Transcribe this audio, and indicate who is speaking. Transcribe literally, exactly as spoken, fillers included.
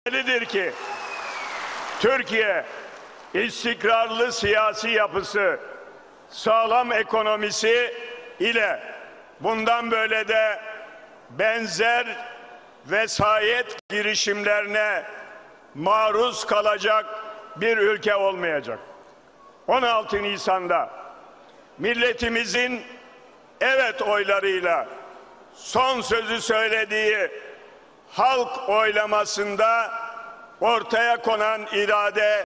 Speaker 1: Bellidir ki Türkiye istikrarlı siyasi yapısı, sağlam ekonomisi ile bundan böyle de benzer vesayet girişimlerine maruz kalacak bir ülke olmayacak. on altı Nisan'da milletimizin evet oylarıyla son sözü söylediği halk oylamasında ortaya konan irade